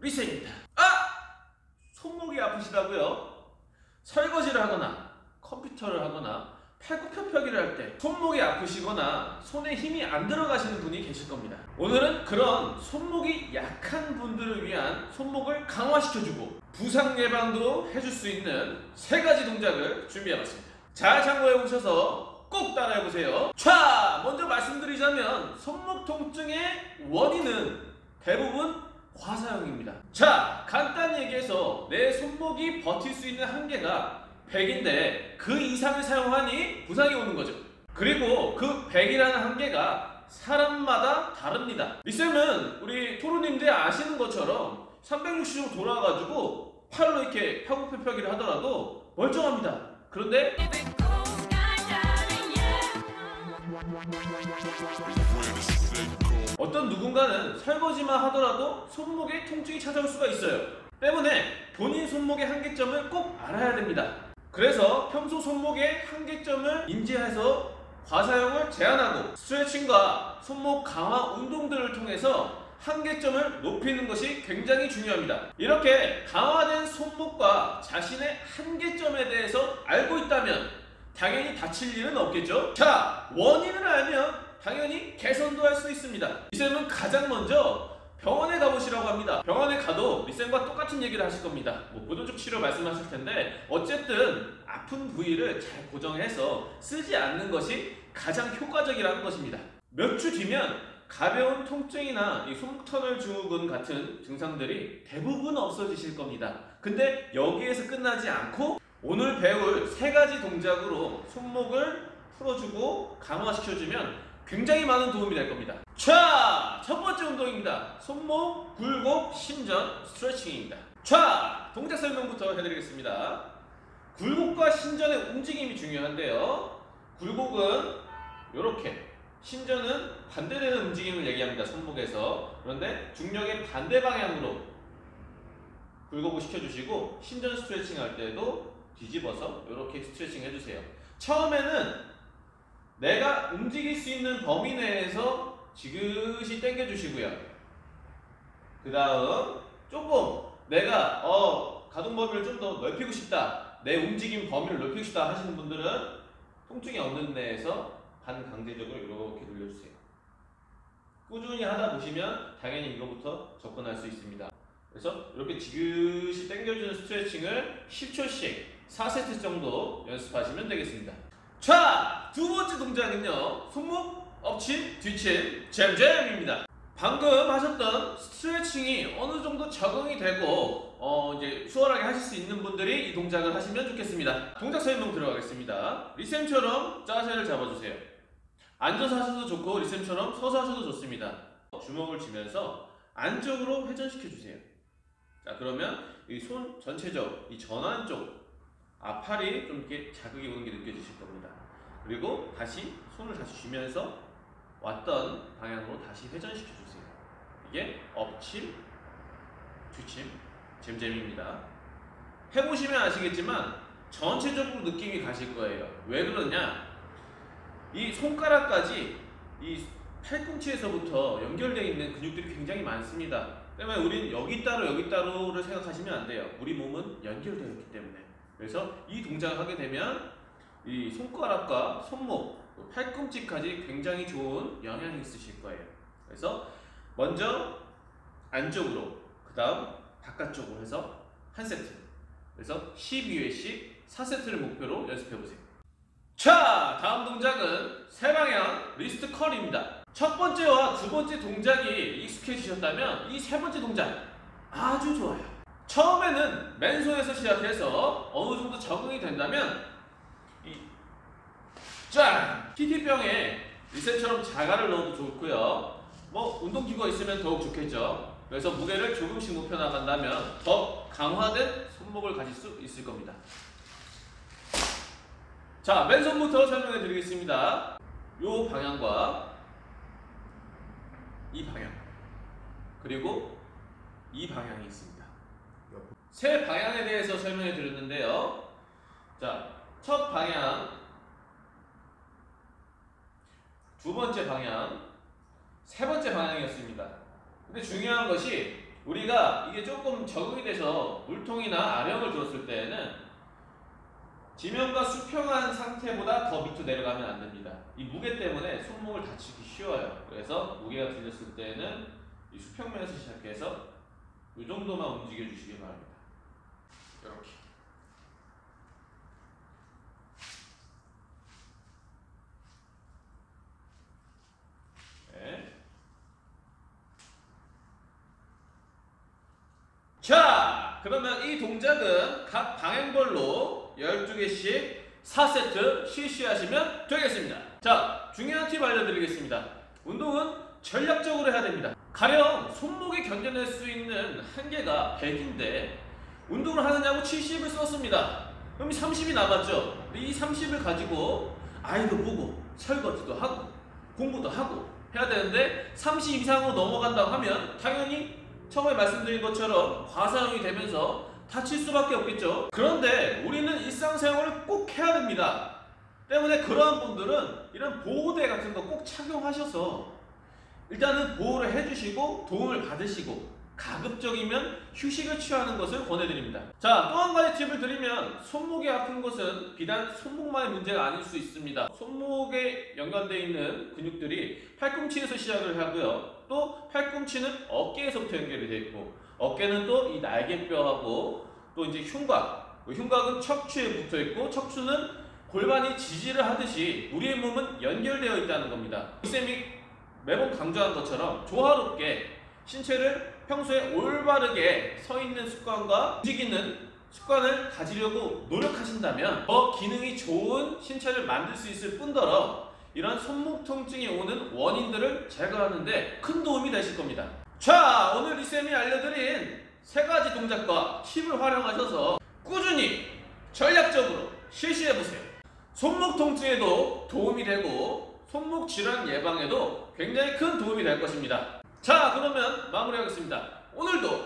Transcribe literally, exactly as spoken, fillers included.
리쌤입니다. 아! 손목이 아프시다고요? 설거지를 하거나 컴퓨터를 하거나 팔굽혀펴기를 할 때 손목이 아프시거나 손에 힘이 안 들어가시는 분이 계실 겁니다. 오늘은 그런 손목이 약한 분들을 위한 손목을 강화시켜주고 부상 예방도 해줄 수 있는 세 가지 동작을 준비해봤습니다. 잘 참고해 보셔서 꼭 따라해보세요. 자, 먼저 말씀드리자면 손목 통증의 원인은 대부분 과사용입니다. 자, 간단히 얘기해서 내 손목이 버틸 수 있는 한계가 백인데 그 이상을 사용하니 부상이 오는 거죠. 그리고 그 백이라는 한계가 사람마다 다릅니다. 리쌤은 우리 토르님들 아시는 것처럼 삼백육십 도 돌아가지고 팔로 이렇게 팔굽혀펴기를 하더라도 멀쩡합니다. 그런데 어떤 누군가는 설거지만 하더라도 손목에 통증이 찾아올 수가 있어요. 때문에 본인 손목의 한계점을 꼭 알아야 됩니다. 그래서 평소 손목의 한계점을 인지해서 과사용을 제한하고 스트레칭과 손목 강화 운동들을 통해서 한계점을 높이는 것이 굉장히 중요합니다. 이렇게 강화된 손목과 자신의 한계점에 대해서 알고 있다면 당연히 다칠 일은 없겠죠. 자, 원인을 알면 당연히 개선도 할 수 있습니다. 리쌤은 가장 먼저 병원에 가보시라고 합니다. 병원에 가도 리쌤과 똑같은 얘기를 하실 겁니다. 뭐 보조적 치료 말씀하실 텐데 어쨌든 아픈 부위를 잘 고정해서 쓰지 않는 것이 가장 효과적이라는 것입니다. 몇 주 뒤면 가벼운 통증이나 이 손터널 증후군 같은 증상들이 대부분 없어지실 겁니다. 근데 여기에서 끝나지 않고 오늘 배울 세 가지 동작으로 손목을 풀어주고 강화시켜주면 굉장히 많은 도움이 될 겁니다. 자, 첫 번째 운동입니다. 손목 굴곡 신전 스트레칭입니다. 자, 동작 설명부터 해드리겠습니다. 굴곡과 신전의 움직임이 중요한데요. 굴곡은 이렇게, 신전은 반대되는 움직임을 얘기합니다. 손목에서. 그런데 중력의 반대 방향으로 굴곡을 시켜주시고 신전 스트레칭 할 때도 뒤집어서 이렇게 스트레칭 해주세요. 처음에는 내가 움직일 수 있는 범위 내에서 지그시 당겨주시고요. 그 다음 조금 내가 어, 가동 범위를 좀 더 넓히고 싶다, 내 움직임 범위를 넓히고 싶다 하시는 분들은 통증이 없는 데에서 반강제적으로 이렇게 늘려주세요. 꾸준히 하다 보시면 당연히 이거부터 접근할 수 있습니다. 그래서 이렇게 지그시 당겨주는 스트레칭을 십 초씩 사 세트 정도 연습하시면 되겠습니다. 자, 두 번째 동작은요, 손목 엎침 뒤침 잼잼입니다. 방금 하셨던 스트레칭이 어느 정도 적응이 되고 어 이제 수월하게 하실 수 있는 분들이 이 동작을 하시면 좋겠습니다. 동작 설명 들어가겠습니다. 리쌤처럼 자세를 잡아주세요. 앉아서 하셔도 좋고 리쌤처럼 서서 하셔도 좋습니다. 주먹을 쥐면서 안쪽으로 회전시켜 주세요. 자, 그러면 이 손 전체적 이 전완 쪽 앞팔이 좀 이렇게 자극이 오는 게 느껴지실 겁니다. 그리고 다시 손을 다시 쥐면서 왔던 방향으로 다시 회전시켜 주세요. 이게 엎침, 뒤침, 잼잼입니다. 해보시면 아시겠지만 전체적으로 느낌이 가실 거예요. 왜 그러냐? 이 손가락까지 이 팔꿈치에서부터 연결되어 있는 근육들이 굉장히 많습니다. 때문에 우린 여기 따로 여기 따로를 생각하시면 안 돼요. 우리 몸은 연결되어 있기 때문에. 그래서 이 동작을 하게 되면 이 손가락과 손목, 팔꿈치까지 굉장히 좋은 영향이 있으실 거예요. 그래서 먼저 안쪽으로, 그 다음 바깥쪽으로 해서 한 세트. 그래서 십이 회씩 사 세트를 목표로 연습해보세요. 자, 다음 동작은 세방향 리스트 컬입니다. 첫 번째와 두 번째 동작이 익숙해지셨다면 이 세 번째 동작 아주 좋아요. 처음에는 맨손에서 시작해서 어느 정도 적응이 된다면 이 짠! 티티병에 리셋처럼 자갈을 넣어도 좋고요. 뭐 운동기구가 있으면 더욱 좋겠죠. 그래서 무게를 조금씩 높여 나간다면 더 강화된 손목을 가질 수 있을 겁니다. 자, 맨손부터 설명해 드리겠습니다. 이 방향과 이 방향, 그리고 이 방향이 있습니다. 세 방향에 대해서 설명해 드렸는데요. 자, 첫 방향, 두 번째 방향, 세 번째 방향이었습니다. 근데 중요한 것이 우리가 이게 조금 적응이 돼서 물통이나 아령을 들었을 때에는 지면과 수평한 상태보다 더 밑으로 내려가면 안 됩니다. 이 무게 때문에 손목을 다치기 쉬워요. 그래서 무게가 들렸을 때는 이 수평면에서 시작해서 이 정도만 움직여 주시기 바랍니다. 이렇게. 네. 자, 그러면 이 동작은 각 방향별로 열두 개씩 사 세트 실시하시면 되겠습니다. 자, 중요한 팁 알려드리겠습니다. 운동은 전략적으로 해야 됩니다. 가령 손목에 견뎌낼 수 있는 한계가 백인데 운동을 하느냐고 칠십을 썼습니다. 그럼 삼십이 남았죠. 이 삼십을 가지고 아이도 보고 설거지도 하고 공부도 하고 해야 되는데 삼십 이상으로 넘어간다고 하면 당연히 처음에 말씀드린 것처럼 과사용이 되면서 다칠 수밖에 없겠죠. 그런데 우리는 일상생활을 꼭 해야 됩니다. 때문에 그러한 분들은 이런 보호대 같은 거 꼭 착용하셔서 일단은 보호를 해주시고 도움을 받으시고 가급적이면 휴식을 취하는 것을 권해드립니다. 자, 또 한 가지 팁을 드리면 손목이 아픈 것은 비단 손목만의 문제가 아닐 수 있습니다. 손목에 연관되어 있는 근육들이 팔꿈치에서 시작을 하고요. 또 팔꿈치는 어깨에서부터 연결이 되어 있고 어깨는 또 이 날개뼈하고 또 이제 흉곽, 흉곽은 척추에 붙어 있고 척추는 골반이 지지를 하듯이 우리의 몸은 연결되어 있다는 겁니다. 쌤이 매번 강조한 것처럼 조화롭게 신체를 평소에 올바르게 서 있는 습관과 움직이는 습관을 가지려고 노력하신다면 더 기능이 좋은 신체를 만들 수 있을 뿐더러 이런 손목 통증이 오는 원인들을 제거하는데 큰 도움이 되실 겁니다. 자, 오늘 리쌤이 알려드린 세 가지 동작과 팁을 활용하셔서 꾸준히 전략적으로 실시해보세요. 손목 통증에도 도움이 되고 손목 질환 예방에도 굉장히 큰 도움이 될 것입니다. 자, 그러면 마무리하겠습니다. 오늘도